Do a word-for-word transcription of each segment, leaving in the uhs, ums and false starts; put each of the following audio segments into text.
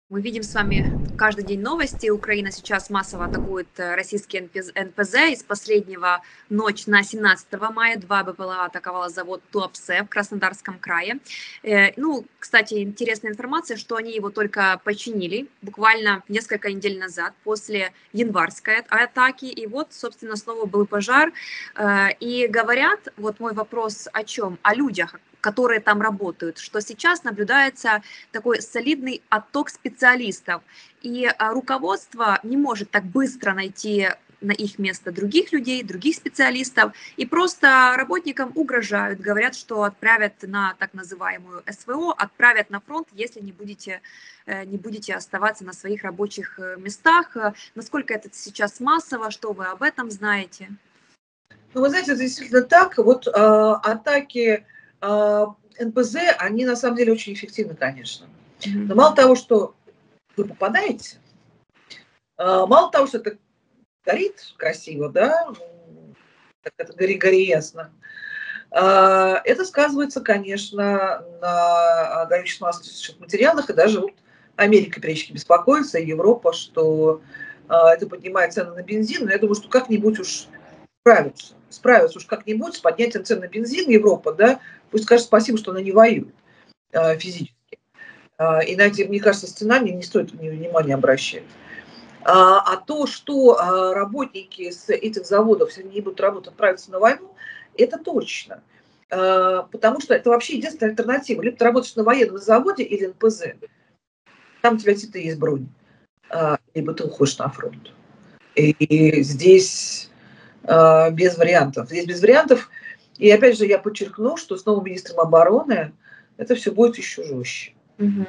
Мы видим с вами каждый день новости. Украина сейчас массово атакует российский эн пэ зэ. Из последнего ночь на семнадцатое мая два бэ пэ эл а атаковала завод Туапсе в Краснодарском крае. Ну, кстати, интересная информация, что они его только починили буквально несколько недель назад после январской атаки. И вот, собственно, снова был пожар. И говорят, вот мой вопрос о чем? О людях, которые там работают, что сейчас наблюдается такой солидный отток специалистов, и руководство не может так быстро найти на их место других людей, других специалистов, и просто работникам угрожают, говорят, что отправят на так называемую эс вэ о, отправят на фронт, если не будете, не будете оставаться на своих рабочих местах. Насколько это сейчас массово, что вы об этом знаете? Ну, вы знаете, это действительно так. Вот э, атаки эн пэ зэ, они на самом деле очень эффективны, конечно. Но мало того, что вы попадаете, мало того, что это горит красиво, да, так это гори-гори ясно, это сказывается, конечно, на горючих материалах, и даже вот Америка периодически беспокоится, и Европа, что это поднимает цены на бензин, но я думаю, что как-нибудь уж справятся, справятся уж как-нибудь с поднятием цен на бензин Европа, да, пусть скажет спасибо, что она не воюет э, физически. Э, иначе, мне кажется, сценарий не стоит внимания обращать. А, а то, что а, работники с этих заводов, если они не будут работать, отправятся на войну, это точно. А, потому что это вообще единственная альтернатива. Либо ты работаешь на военном заводе или эн пэ зэ, там у тебя действительно есть бронь, а, либо ты уходишь на фронт. И, и здесь а, без вариантов. Здесь без вариантов. И опять же, я подчеркну, что с новым министром обороны это все будет еще жестче. Угу.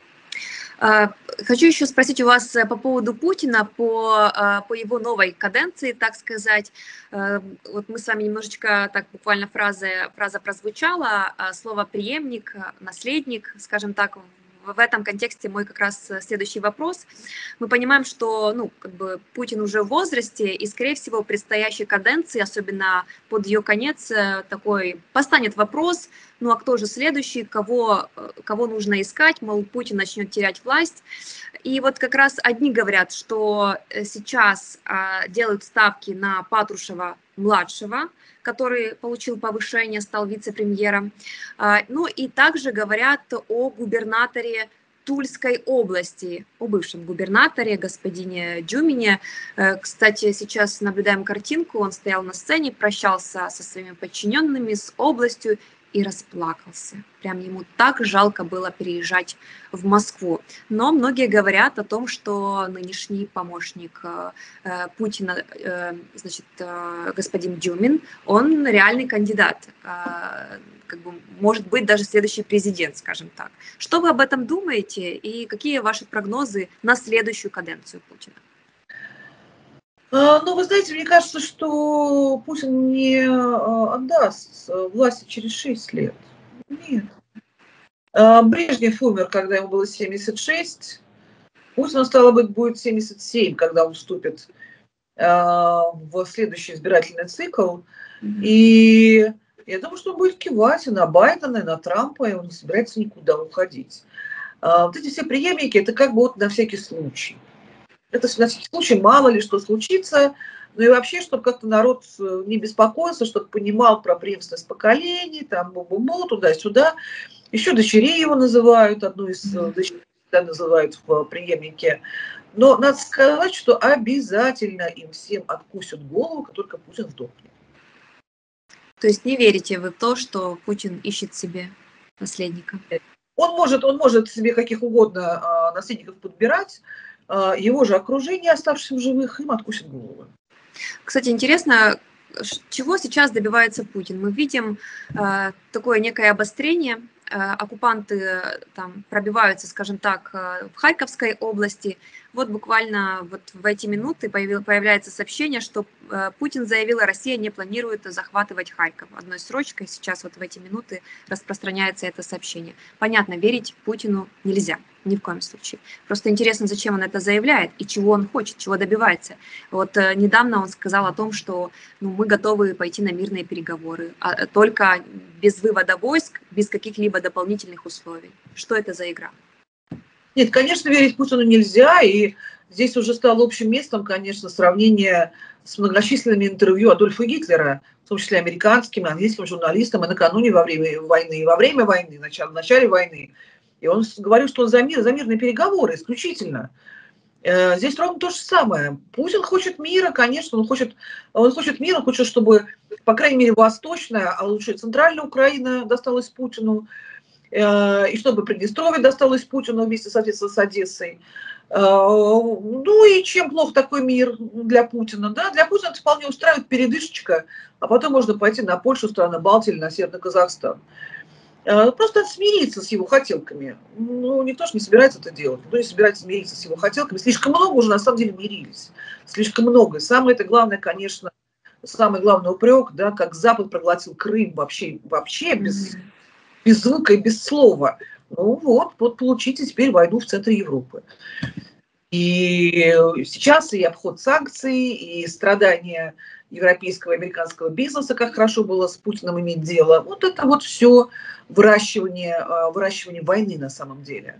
Хочу еще спросить у вас по поводу Путина, по, по его новой каденции, так сказать. Вот мы с вами немножечко, так буквально фраза, фраза прозвучала, слово преемник, наследник, скажем так. В этом контексте мой как раз следующий вопрос. Мы понимаем, что ну, как бы Путин уже в возрасте, и, скорее всего, в предстоящей каденции, особенно под ее конец, такой постанет вопрос, ну а кто же следующий, кого, кого нужно искать, мол, Путин начнет терять власть. И вот как раз одни говорят, что сейчас а, делают ставки на Патрушева-младшего, который получил повышение, стал вице-премьером. Ну и также говорят о губернаторе Тульской области, о бывшем губернаторе, господине Дюмине. Кстати, сейчас наблюдаем картинку, он стоял на сцене, прощался со своими подчиненными, с областью и расплакался. Прям ему так жалко было переезжать в Москву. Но многие говорят о том, что нынешний помощник э, Путина, э, значит, э, господин Дюмин, он реальный кандидат, э, как бы, может быть, даже следующий президент, скажем так. Что вы об этом думаете и какие ваши прогнозы на следующую каденцию Путина? Ну, вы знаете, мне кажется, что Путин не отдаст власти через шесть лет. Нет. Брежнев умер, когда ему было семьдесят шесть. Путину, стало быть, будет семьдесят семь, когда он вступит в следующий избирательный цикл. Mm-hmm. И я думаю, что он будет кивать и на Байдена, и на Трампа, и он не собирается никуда уходить. Вот эти все преемники, это как бы вот на всякий случай. Это на всякий случай, мало ли что случится. Ну и вообще, чтобы как-то народ не беспокоился, чтобы понимал про преемственность поколений, там бу-бу-бу, туда-сюда. Еще дочерей его называют, одну из дочерей называют в преемнике. Но надо сказать, что обязательно им всем откусят голову, как только Путин сдохнет. То есть не верите вы в то, что Путин ищет себе наследника? Он может, он может себе каких угодно а, наследников подбирать, а, его же окружение, оставшихся в живых, им откусят голову. Кстати, интересно, чего сейчас добивается Путин? Мы видим э, такое некое обострение. Э, оккупанты там пробиваются, скажем так, э, в Харьковской области. Вот буквально вот в эти минуты появил, появляется сообщение, что э, Путин заявил, что Россия не планирует захватывать Харьков. Одной строчкой сейчас вот в эти минуты распространяется это сообщение. Понятно, верить Путину нельзя. Ни в коем случае. Просто интересно, зачем он это заявляет и чего он хочет, чего добивается. Вот э, недавно он сказал о том, что ну, мы готовы пойти на мирные переговоры, а, только без вывода войск, без каких-либо дополнительных условий. Что это за игра? Нет, конечно, верить Путину нельзя, и здесь уже стало общим местом, конечно, сравнение с многочисленными интервью Адольфа Гитлера, в том числе американским, английским журналистам, и накануне во время войны, и во время войны, в начале, в начале войны. И он говорил, что он за мир, за мирные переговоры исключительно. Здесь ровно то же самое. Путин хочет мира, конечно, он хочет, он хочет мира, он хочет, чтобы, по крайней мере, восточная, а лучше центральная Украина досталась Путину, и чтобы Приднестровье досталось Путину вместе, соответственно, с Одессой. Ну и чем плох такой мир для Путина? Да? Для Путина это вполне устраивает передышечка, а потом можно пойти на Польшу, страны Балтии или на Северный Казахстан. Просто смириться с его хотелками. Ну, никто же не собирается это делать. Никто не собирается смириться с его хотелками. Слишком много уже, на самом деле, мирились. Слишком много. И самое это главное, конечно, самый главный упрек, да, как Запад проглотил Крым вообще, вообще без, без звука и без слова. Ну вот, вот получите теперь войну в центре Европы. И сейчас и обход санкций, и страдания европейского и американского бизнеса, как хорошо было с Путиным иметь дело, вот это вот все выращивание, выращивание войны на самом деле.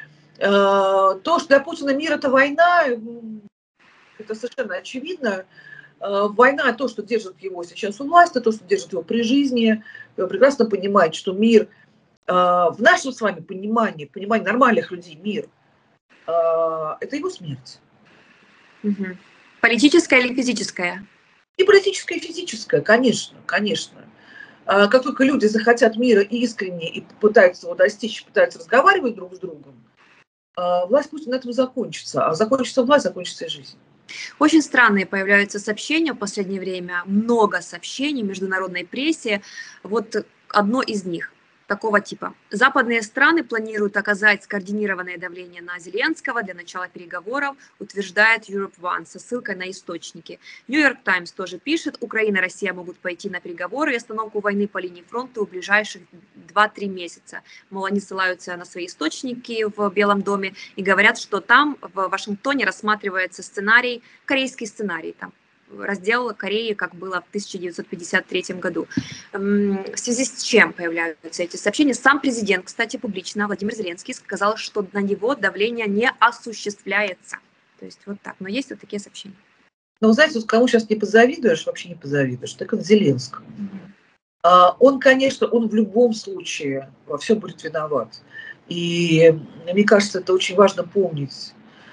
То, что для Путина мир – это война, это совершенно очевидно. Война – то, что держит его сейчас у власти, то, что держит его при жизни. Он прекрасно понимает, что мир, в нашем с вами понимании, понимании нормальных людей, мир – это его смерть. Угу. Политическая или физическая? И политическая, и физическая, конечно, конечно. Как только люди захотят мира искренне и попытаются его достичь, пытаются разговаривать друг с другом, власть Путина на этом закончится. А закончится власть, закончится и жизнь. Очень странные появляются сообщения в последнее время. Много сообщений в международной прессе. Вот одно из них. Такого типа. Западные страны планируют оказать скоординированное давление на Зеленского для начала переговоров, утверждает Europe One со ссылкой на источники. New York Times тоже пишет, Украина и Россия могут пойти на переговоры и остановку войны по линии фронта в ближайших два-три месяца. Мол, они ссылаются на свои источники в Белом доме и говорят, что там в Вашингтоне рассматривается сценарий, корейский сценарий там. Раздел Кореи, как было в тысяча девятьсот пятьдесят третьем году. В связи с чем появляются эти сообщения? Сам президент, кстати, публично, Владимир Зеленский, сказал, что на него давление не осуществляется. То есть вот так. Но есть вот такие сообщения. Ну, вы знаете, вот кому сейчас не позавидуешь, вообще не позавидуешь, так это Зеленскому. Mm-hmm. Он, конечно, он в любом случае во всем будет виноват. И мне кажется, это очень важно помнить.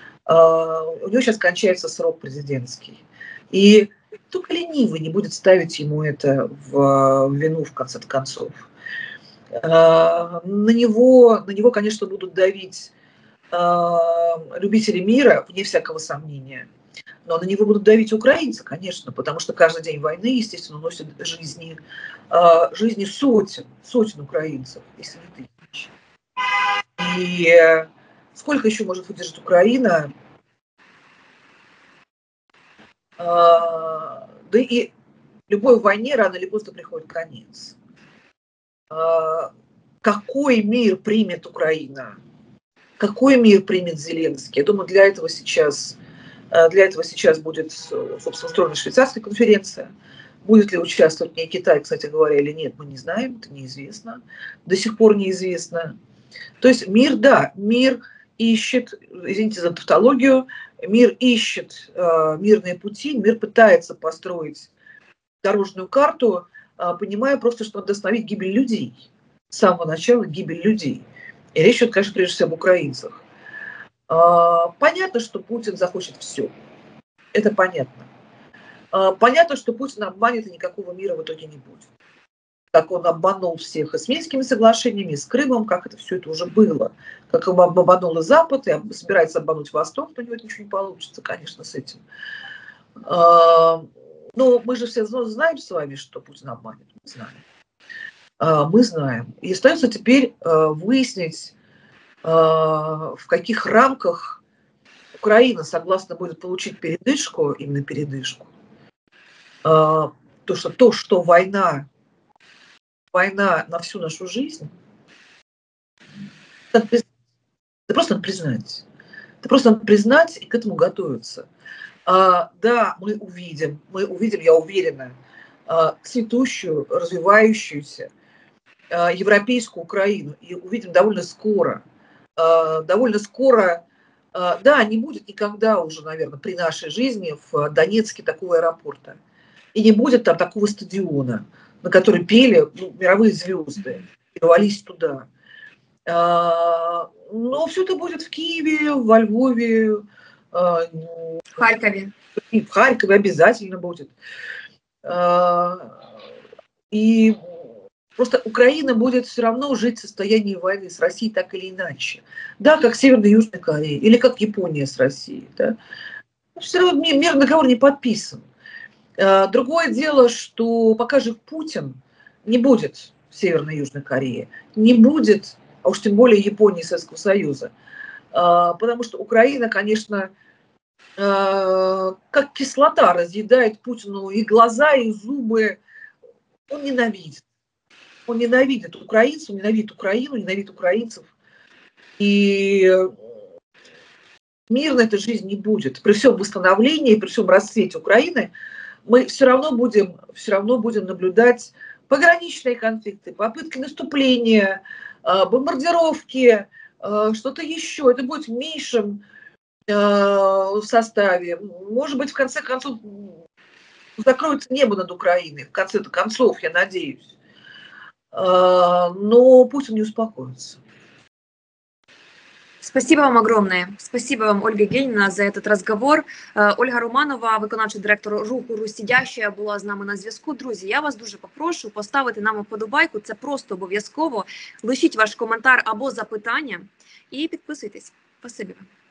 У него сейчас кончается срок президентский. И только ленивый не будет ставить ему это в вину в конце концов. На него, на него, конечно, будут давить любители мира, вне всякого сомнения. Но на него будут давить украинцы, конечно, потому что каждый день войны, естественно, носит жизни, жизни сотен, сотен украинцев, если не тысяч. И сколько еще может выдержать Украина? Да и любой войне рано или поздно приходит конец. Какой мир примет Украина? Какой мир примет Зеленский? Я думаю, для этого сейчас, для этого сейчас будет, собственно, устроена швейцарская конференция. Будет ли участвовать в ней Китай, кстати говоря, или нет, мы не знаем, это неизвестно. До сих пор неизвестно. То есть мир, да, мир ищет, извините за тавтологию, мир ищет э, мирные пути, мир пытается построить дорожную карту, э, понимая просто, что надо остановить гибель людей. С самого начала гибель людей. И речь идет, конечно, прежде всего об украинцах. Э, понятно, что Путин захочет все. Это понятно. Э, понятно, что Путин обманет, и никакого мира в итоге не будет. Как он обманул всех и с Минскими соглашениями, и с Крымом, как это все это уже было. Как он обманул и Запад, и собирается обмануть Восток, но у него ничего не получится, конечно, с этим. Но мы же все знаем с вами, что Путин обманет. Мы знаем. Мы знаем. И остается теперь выяснить, в каких рамках Украина согласна будет получить передышку, именно передышку. То, что, то, что война война на всю нашу жизнь, это просто надо признать. Это просто надо признать и к этому готовиться. А, да, мы увидим, мы увидим, я уверена, а, цветущую, развивающуюся а, европейскую Украину. И увидим довольно скоро. довольно скоро, да, не будет никогда уже, наверное, при нашей жизни в Донецке такого аэропорта. И не будет там такого стадиона, на который пели, ну, мировые звезды и рвались туда. Но все это будет в Киеве, во Львове, в Харькове. И в Харькове обязательно будет. И просто Украина будет все равно жить в состоянии войны с Россией так или иначе. Да, как Северная и Южная Корея, или как Япония с Россией. Да. Все равно мирный договор не подписан. Другое дело, что пока жив Путин, не будет Северной и Южной Кореи, не будет, а уж тем более Японии и Советского Союза. Потому что Украина, конечно, как кислота разъедает Путину и глаза, и зубы. Он ненавидит. Он ненавидит украинцев, ненавидит Украину, ненавидит украинцев. И мирной этой жизни не будет. При всем восстановлении, при всем расцвете Украины мы все равно будем, все равно будем наблюдать пограничные конфликты, попытки наступления, бомбардировки, что-то еще. Это будет в меньшем составе. Может быть, в конце концов, закроется небо над Украиной, в конце-то концов, я надеюсь. Но Путин не успокоится. Спасибо вам огромное. Спасибо вам, Ольга Евгеньевна, за этот разговор. Ольга Романова, виконавчий директор руху «Русь Сидящая», була з нами на зв'язку. Друзі, я вас дуже попрошу поставити нам вподобайку, це просто обов'язково. Лишіть ваш коментар або запитання і підписуйтесь. Спасибі вам.